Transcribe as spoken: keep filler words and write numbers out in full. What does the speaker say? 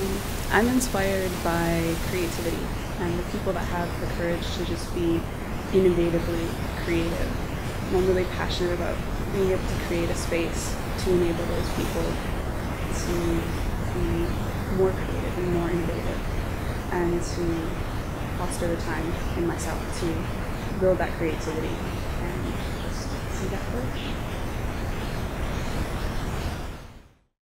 Um, I'm inspired by creativity and the people that have the courage to just be innovatively creative. And I'm really passionate about being able to create a space to enable those people to be more creative and more innovative, and to foster the time in myself to build that creativity and just see that flourish.